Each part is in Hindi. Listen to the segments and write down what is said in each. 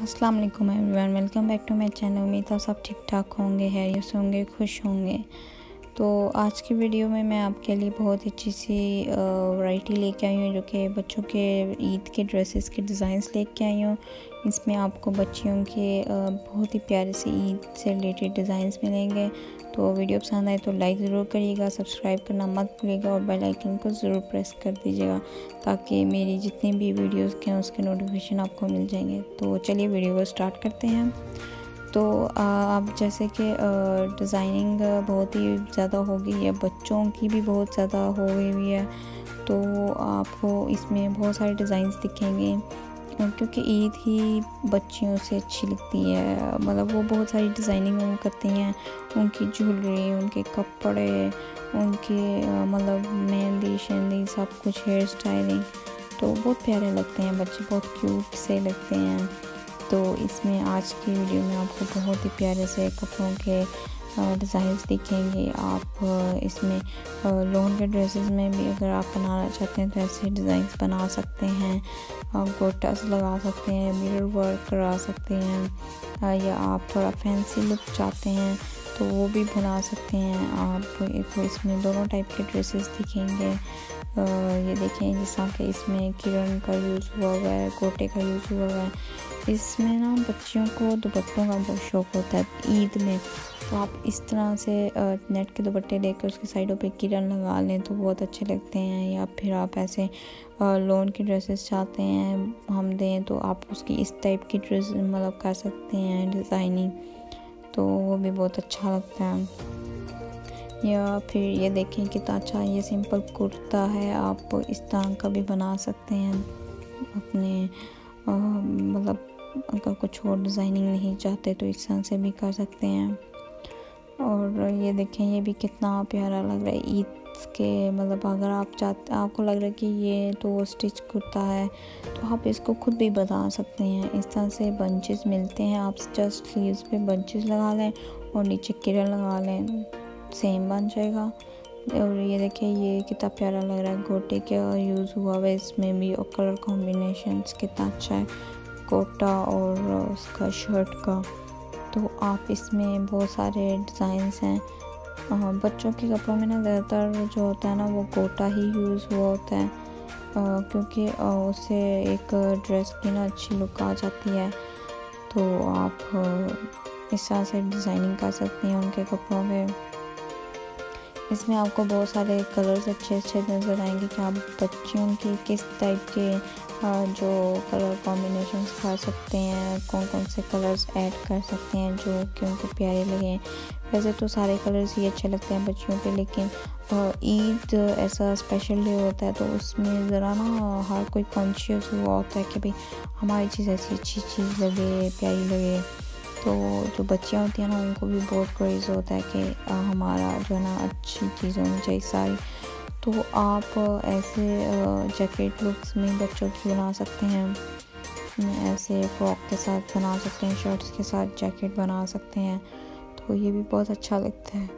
अस्सलाम वालेकुम everyone, welcome back to my channel. उम्मीद है सब ठीक ठाक होंगे, हैरियत से होंगे, खुश होंगे। तो आज की वीडियो में मैं आपके लिए बहुत अच्छी सी वैरायटी लेके आई हूँ, जो कि बच्चों के ईद के ड्रेसेस के डिज़ाइंस लेके आई हूँ। इसमें आपको बच्चियों के बहुत ही प्यारे से ईद से रिलेटेड डिज़ाइंस मिलेंगे। तो वीडियो पसंद आए तो लाइक ज़रूर करिएगा, सब्सक्राइब करना मत भूलिएगा और बेल आइकन को ज़रूर प्रेस कर दीजिएगा ताकि मेरी जितनी भी वीडियोस के हैं उसके नोटिफिकेशन आपको मिल जाएंगे। तो चलिए वीडियो को स्टार्ट करते हैं। तो अब जैसे कि डिज़ाइनिंग बहुत ही ज़्यादा हो गई है, बच्चों की भी बहुत ज़्यादा हो गई हुई है। तो आपको इसमें बहुत सारे डिज़ाइंस दिखेंगे क्योंकि ईद ही बच्चियों से अच्छी लगती है। मतलब वो बहुत सारी डिज़ाइनिंग करती हैं, उनकी ज्वेलरी, उनके कपड़े, उनके मतलब मेहंदी शेंदी सब कुछ, हेयर स्टाइलिंग, तो बहुत प्यारे लगते हैं बच्चे, बहुत क्यूट से लगते हैं। तो इसमें आज की वीडियो में आपको बहुत ही प्यारे से कपड़ों के डिज़ाइंस दिखेंगे। आप इसमें लॉन के ड्रेसेस में भी अगर आप बनाना चाहते हैं तो ऐसे डिज़ाइंस बना सकते हैं। आप गोटास लगा सकते हैं, मिरर वर्क करा सकते हैं, या आप थोड़ा फैंसी लुक चाहते हैं तो वो भी बना सकते हैं आप। एक इसमें दोनों टाइप के ड्रेसेस दिखेंगे। ये देखें जैसा कि इसमें किरण का यूज़ हुआ हुआ है, गोटे का यूज़ हुआ हुआ है। इसमें ना बच्चियों को दुपट्टों का बहुत शौक़ होता है ईद में, तो आप इस तरह से नेट के दुपट्टे लेकर उसकी साइडों पे किरण लगा लें तो बहुत अच्छे लगते हैं। या फिर आप ऐसे लॉन की ड्रेसेस चाहते हैं हम दें तो आप उसकी इस टाइप की ड्रेस मतलब कर सकते हैं डिज़ाइनिंग, तो वो भी बहुत अच्छा लगता है। या फिर ये देखें कितना अच्छा ये सिंपल कुर्ता है, आप इस तरह का भी बना सकते हैं अपने मतलब अगर कुछ और डिज़ाइनिंग नहीं चाहते तो इस तरह से भी कर सकते हैं। और ये देखें ये भी कितना प्यारा लग रहा है ईद के, मतलब अगर आपको लग रहा है कि ये तो स्टिच कुर्ता है तो आप इसको खुद भी बना सकते हैं। इस तरह से बंचेस मिलते हैं, आप जस्ट स्लीव्स पे बंचेस लगा लें और नीचे किरण लगा लें, सेम बन जाएगा। और ये देखिए ये कितना प्यारा लग रहा है, गोटे का यूज़ हुआ है इसमें भी, और कलर कॉम्बिनेशंस कितना अच्छा है कोटा और उसका शर्ट का। तो आप इसमें बहुत सारे डिज़ाइंस हैं। बच्चों के कपड़ों में ना ज़्यादातर जो होता है ना वो गोटा ही यूज़ हुआ होता है, क्योंकि उससे एक ड्रेस की ना अच्छी लुक आ जाती है। तो आप इस तरह से डिज़ाइनिंग कर सकते हैं उनके कपड़ों पे। इसमें आपको बहुत सारे कलर्स अच्छे अच्छे नज़र आएंगे कि आप बच्चियों की किस टाइप के जो कलर कॉम्बिनेशंस कर सकते हैं, कौन कौन से कलर्स ऐड कर सकते हैं जो कि उनको प्यारे लगें। वैसे तो सारे कलर्स ही अच्छे लगते हैं बच्चियों पे, लेकिन ईद ऐसा स्पेशल डे होता है तो उसमें ज़रा ना हर कोई कॉन्शियस हुआ होता है कि भाई हमारी चीज़ ऐसी अच्छी चीज़ लगे, प्यारी लगे। तो जो बच्चियाँ होती हैं ना उनको भी बहुत क्रेज़ होता है कि हमारा जो है ना अच्छी चीज़ होनी चाहिए सारी। तो आप ऐसे जैकेट लुक्स में बच्चों की बना सकते हैं, ऐसे फ्रॉक के साथ बना सकते हैं, शर्ट्स के साथ जैकेट बना सकते हैं, तो ये भी बहुत अच्छा लगता है।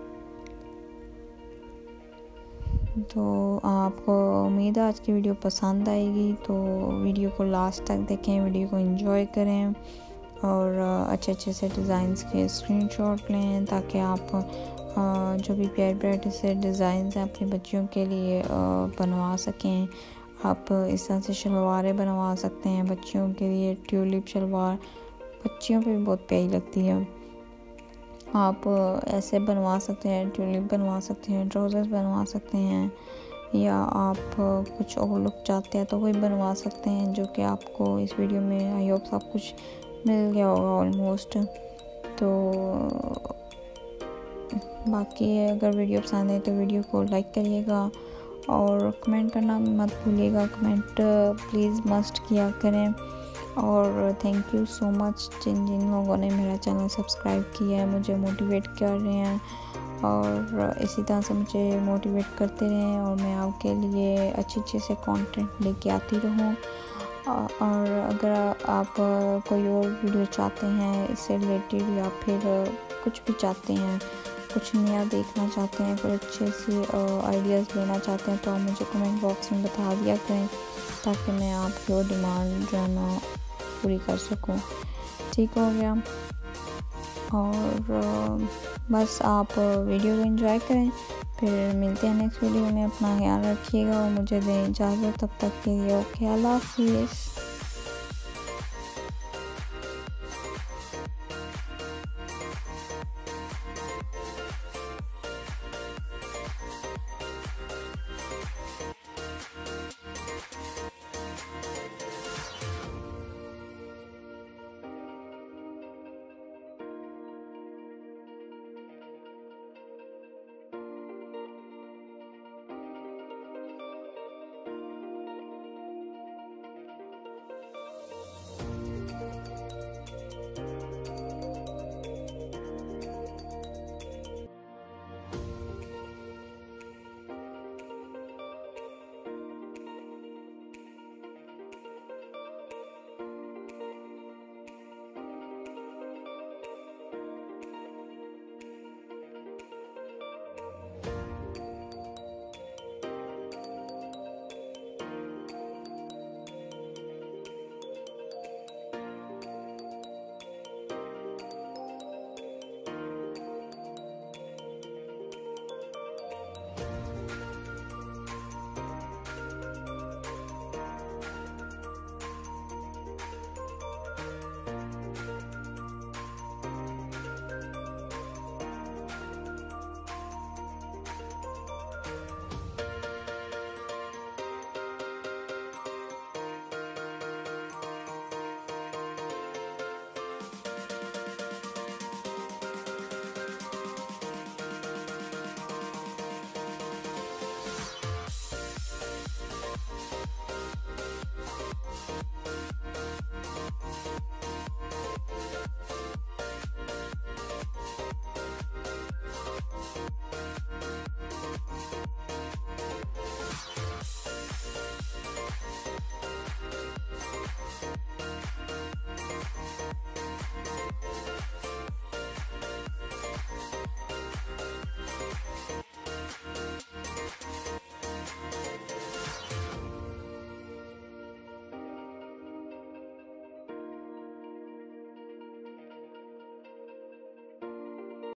तो आपको उम्मीद है आज की वीडियो पसंद आएगी, तो वीडियो को लास्ट तक देखें, वीडियो को एंजॉय करें और अच्छे अच्छे से डिज़ाइंस के स्क्रीनशॉट लें ताकि आप जो भी प्यारे प्यारे से डिज़ाइंस हैं अपने बच्चियों के लिए बनवा सकें। आप इस तरह से शलवारें बनवा सकते हैं बच्चियों के लिए, ट्यूलिप शलवार बच्चियों पे भी बहुत प्यारी लगती है। आप ऐसे बनवा सकते हैं, ट्यूलिप बनवा सकते हैं, ट्राउज़र्स बनवा सकते हैं, या आप कुछ और लुक चाहते हैं तो वही बनवा सकते हैं, जो कि आपको इस वीडियो में आई होप सब कुछ मिल गया होगा ऑलमोस्ट। तो बाकी अगर वीडियो पसंद है तो वीडियो को लाइक करिएगा और कमेंट करना मत भूलिएगा, कमेंट प्लीज़ मस्ट किया करें। और थैंक यू सो मच जिन जिन लोगों ने मेरा चैनल सब्सक्राइब किया है, मुझे मोटिवेट कर रहे हैं और इसी तरह से मुझे मोटिवेट करते रहें और मैं आपके लिए अच्छे अच्छे से कंटेंट लेके आती रहूँ। और अगर आप कोई और वीडियो चाहते हैं इससे रिलेटेड, या फिर कुछ भी चाहते हैं, कुछ नया देखना चाहते हैं, कुछ अच्छे से आइडियाज़ लेना चाहते हैं, तो आप मुझे कमेंट बॉक्स में बता दिया करें ताकि मैं आपकी और डिमांड जो है ना पूरी कर सकूं। ठीक हो गया। और बस आप वीडियो को एंजॉय करें, फिर मिलते हैं नेक्स्ट वीडियो में। अपना ख्याल रखिएगा और मुझे दें इजाज़त, तब तक के लिए ओके, अल्लाह हाफिज़।